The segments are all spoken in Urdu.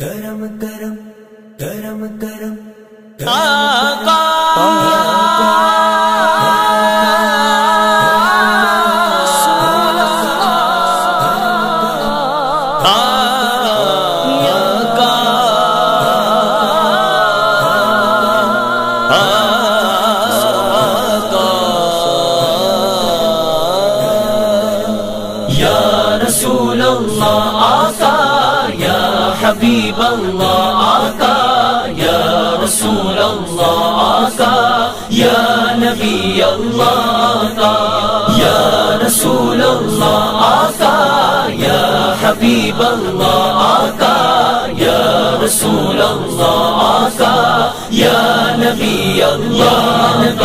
کرم کرم کرم کرم آقا رسول اللہ آقا یا حبیب اللہ آقا یا رسول اللہ آقا یا نبی اللہ آقا یا رسول اللہ آقا یا حبیب اللہ آقا یا رسول اللہ آقا یا نبی اللہ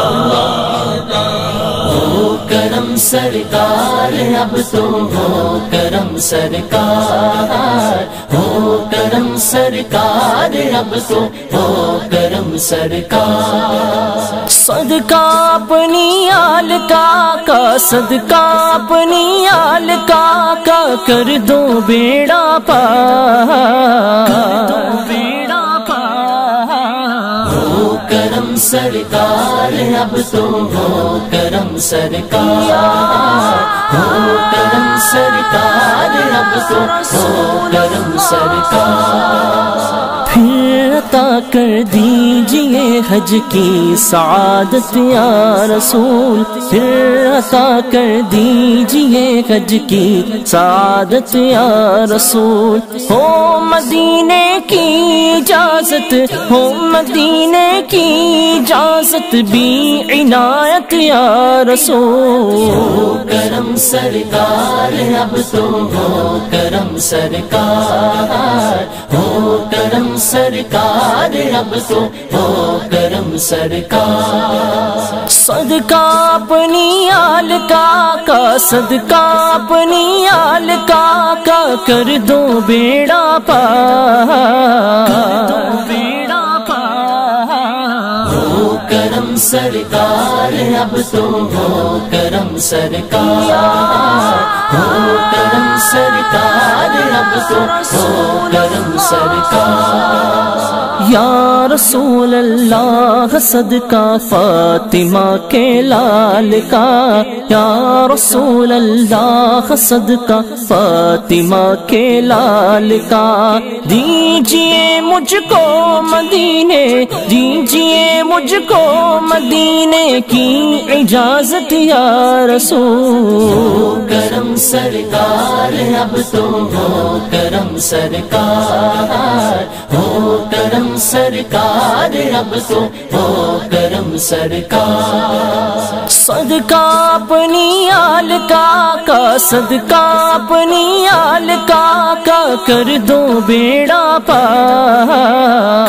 ہو کرم سرکار اب تو ہو کرم سرکار ہو کرم سرکار اب تو ہو کرم سرکار صدقہ اپنی آل کا صدقہ اپنی آل کا کر دو بیڑا پار کرم سرکار اب تو ہو کرم سرکار ہو کرم سرکار اب تو ہو کرم سرکار پھر عطا کر دیجئے حج کی سعادت یا رسول پھر عطا کر دیجئے حج کی سعادت یا رسول ہو مدینے کی اجازت ہو مدینے کی اجازت بھی عنایت یا رسول ہو کرم سرکار اب تو ہو کرم سرکار ہو کرم سرکار اب تو ہو کرم سرکار صدقہ اپنی آل کا صدقہ اپنی آل کا کر دو بیڑا پار کرم سرکار اب تو ہو کرم سرکار ہو کرم سرکار اب تو ہو کرم سرکار یا رسول اللہ صدقہ فاطمہ کے لال کا یا رسول اللہ صدقہ فاطمہ کے لال کا دیجئے مجھ کو مدینے دیجئے مجھ کو مدینے کی اجازت یا رسول کرم سرکار اب تو ہو کرم سرکار ہو کرم سرکار اب تو ہو کرم سرکار صدقہ اپنی آل کا صدقہ اپنی آل کا کر دو بیڑا پار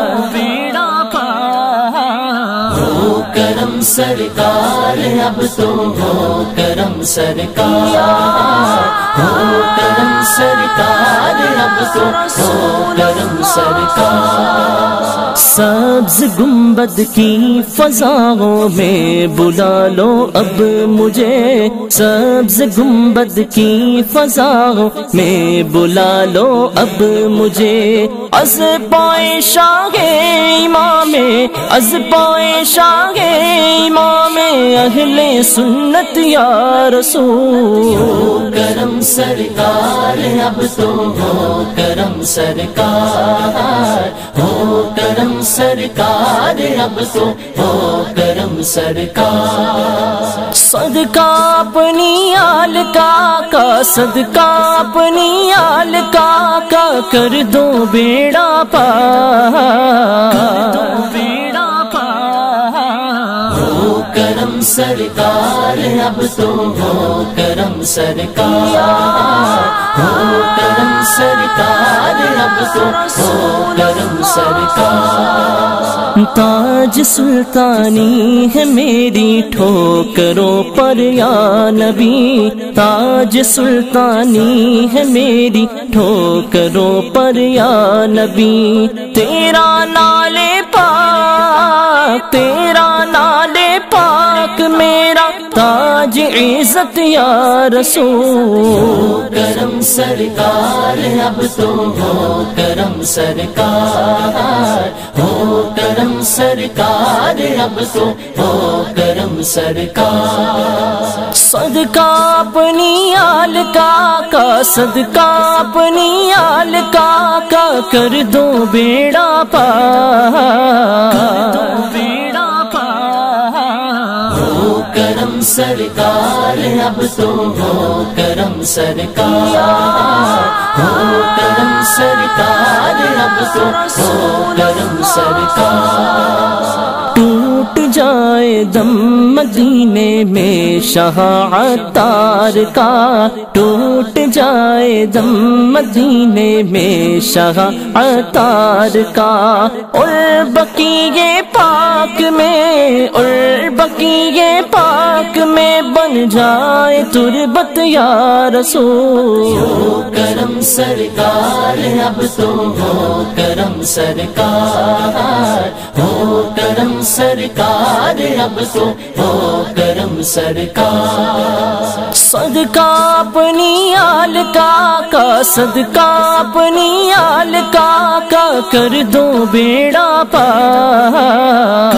کرم سرکار اب تو ہو کرم سرکار ہو کرم سرکار اب تو ہو کرم سرکار سبز گنبد کی فضاؤں میں بلا لو اب مجھے سبز گنبد کی فضاؤں میں بلا لو اب مجھے از پائے شاہ امام از پائے شاہ امام اہل سنت یا رسول کرم سرکار اب تو ہو کرم سرکار ہو کرم سرکار اب تو ہو کرم سرکار صدقہ اپنی آل کا صدقہ اپنی آل کا کر دو بیڑا پار کرم سرکار اب تو ہو کرم سرکار ہو کرم سرکار اب تو ہو کرم سرکار تاج سلطانی ہے میری ٹھوکروں پر یا نبی تاج سلطانی ہے میری ٹھوکروں پر یا نبی تیرا نالے پاک پاک تیرا نالے پاک میرا تاج عزت یا رسول کرم سرکار اب تو ہو کرم سرکار ہو کرم سرکار اب تو ہو کرم سرکار صدقہ اپنی آل کا صدقہ اپنی آل کا کر دو بیڑا پار ہو کرم سرکار اب تو ہو کرم سرکار ہو کرم سرکار اب تو ہو کرم سرکار ٹوٹ جائے دم مدینے میں شاہ عطار کا ٹوٹ جائے دم مدینے میں شاہ عطار کا اور بقیہ پاک میں اور بقیہ پاک میں بن جائے تربت یا رسول ہو کرم سرکار اب تو ہو کرم سرکار ہو کرم سرکار اب تو ہو کرم سرکار صدقہ اپنی آل کا صدقہ اپنی آل کا کر دو بیڑا پار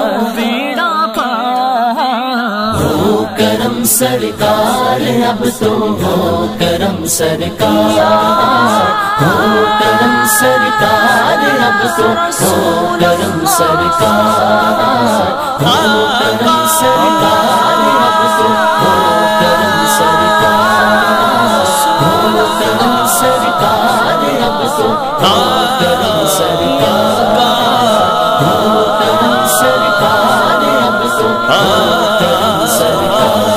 ہو کرم سرکار اب تو ہو کرم سرکار ہو کرم سرکار اب تو ہو کرم سرکار ہو کرم سرکار اب تو ہو کرم سرکار ہو کرم سرکار اب تو ہو کرم سرکار ہو کرم سرکار اب تو ہو کرم سرکار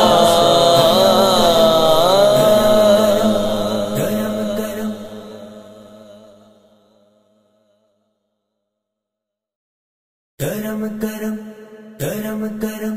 کرم کرم کرم کرم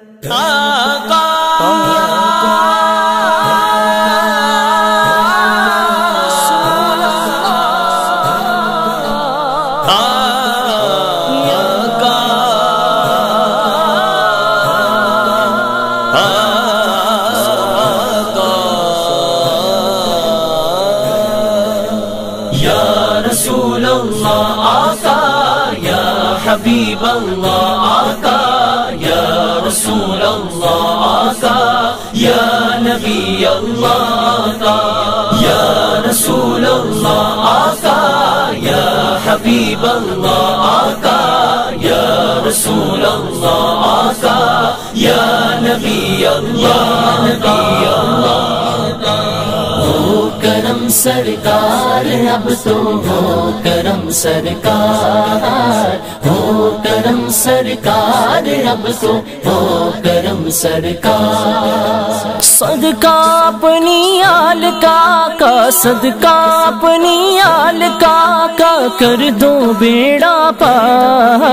یا رسول اللہ آقا یا حبیب اللہ آقا یا رسول اللہ آقا یا نبی اللہ آقا یا رسول اللہ آقا یا حبیب اللہ آقا یا رسول اللہ آقا یا نبی اللہ آقا ہو کرم سرکار اب تو ہو کرم سرکار ہو کرم سرکار اب تو ہو کرم سرکار صدقہ اپنی آل کا صدقہ اپنی آل کا کر دو بیڑا پار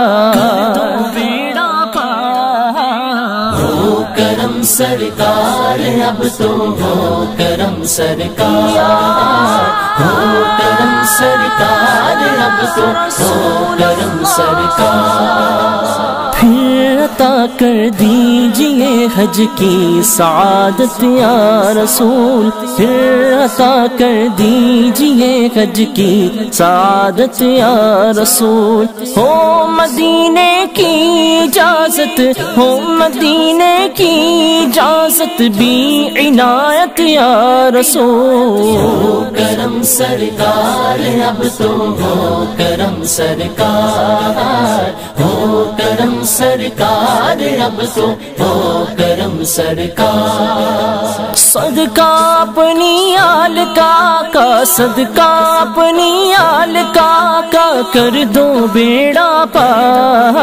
ہو کرم سرکار اب تو ہو کرم سرکار ہو کرم سرکار اب تو ہو کرم سرکار پھر عطا کر دیجئے حج کی سعادت یا رسول پھر عطا کر دیجئے حج کی سعادت یا رسول ہو مدینے کی اجازت ہو مدینے کی اجازت بھی عنایت یا رسول ہو کرم سرکار اب تو ہو کرم سرکار ہو کرم سرکار اب تو ہو کرم سرکار صدقہ اپنی آل کا صدقہ اپنی آل کا کر دو بیڑا پار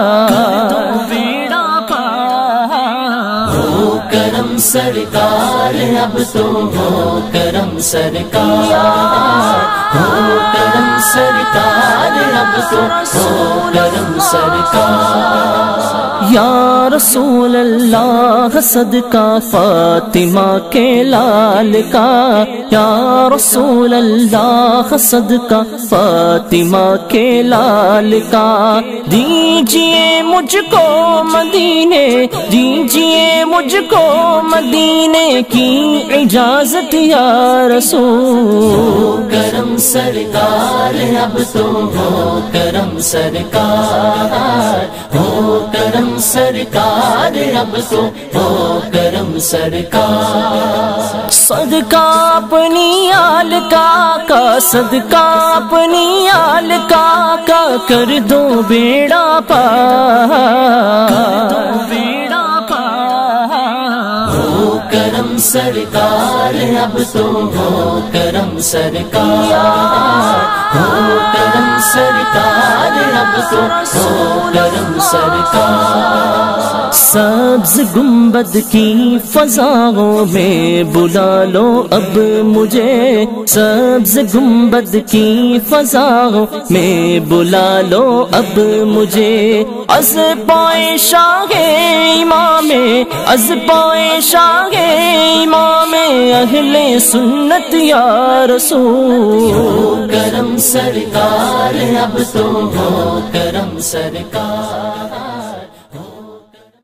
ہو کرم سرکار اب تو ہو کرم سرکار ہو کرم سرکار اب تو ہو کرم سرکار یا رسول اللہ صدقہ فاطمہ کے لال کا، یا رسول اللہ صدقہ فاطمہ کے لال کا، دیجئے مجھ کو مدینے، دیجئے مجھ کو مدینے کی اجازت یا رسول کرم سرکار اب تو ہو کرم سرکار، ہو کرم سرکار اب تو ہو کرم سرکار صدقہ اپنی آل کا صدقہ اپنی آل کا کر دو بیڑا پار، ہو کرم سرکار اب تو ہو کرم سرکار، ہو کرم سرکار اب تو ہو کرم سرکار سبز گنبد کی فضاؤں میں بلا لو اب مجھے، سبز گنبد کی فضاؤں میں بلا لو اب مجھے، از پائے شاہ امام، از پائے شاہ امام اہل سنت یا رسول ہو کرم سرکار اب تو ہو کرم سرکار